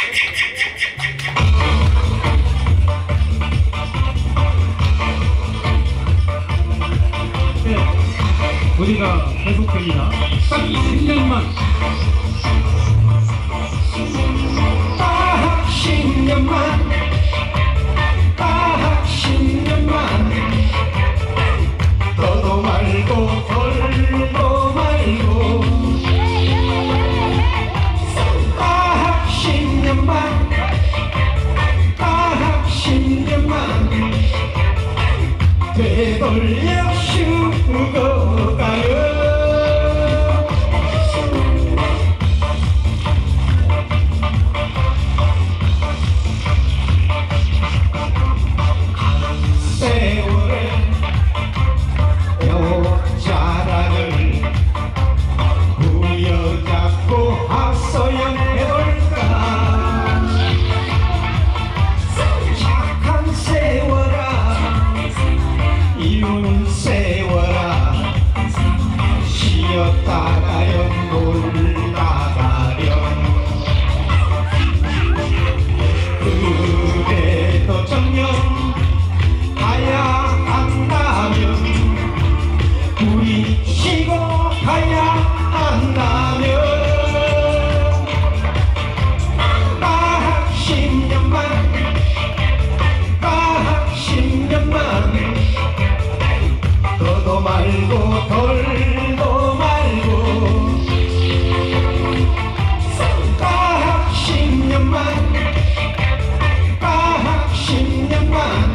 네, 우리가 계속됩니다. 딱 10년만. 딱 10년만, 딱 10년만, 더도 말고 덜도 말고, 딱 10년만, 딱 10년만, 되돌려 주고 가요. 세월의 여자랑을 부여잡고 하소연해볼까. 착한 세월아, 이운 세월아, 쉬었다가요 놀다가렴. 그래도 정녕 가야 한다면, 우리 쉬고 가야 한다면, 딱 10년만, 딱 10년만, 더도 말고 덜도 말고, 딱 10년만, 딱 10년만,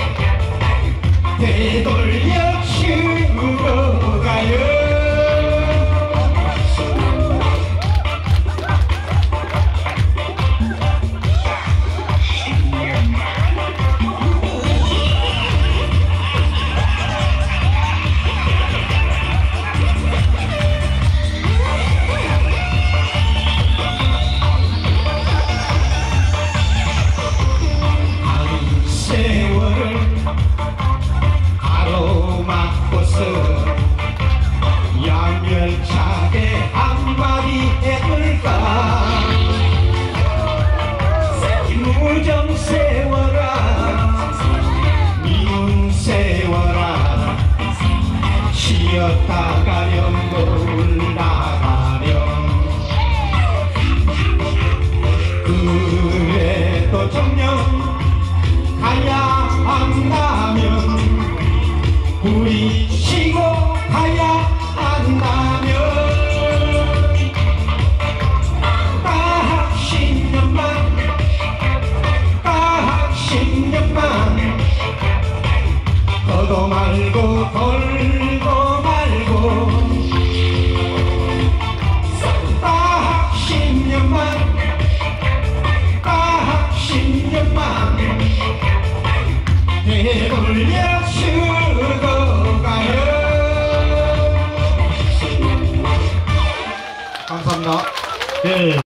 되돌려 주고 가요. 세월을 가로막고서 야멸차게 한마디 해볼까. 무정 세월아, 미운 세월아, 쉬었다가렴 놀다가렴. 그래도 정녕 가야 한다면, 우리 쉬고 가야 한다면, 딱 10년만, 딱 10년만, 더도 말고 덜도 말고, 딱 10년만, 딱 10년만, 되돌려 주고 가요. 감사합니다. 네.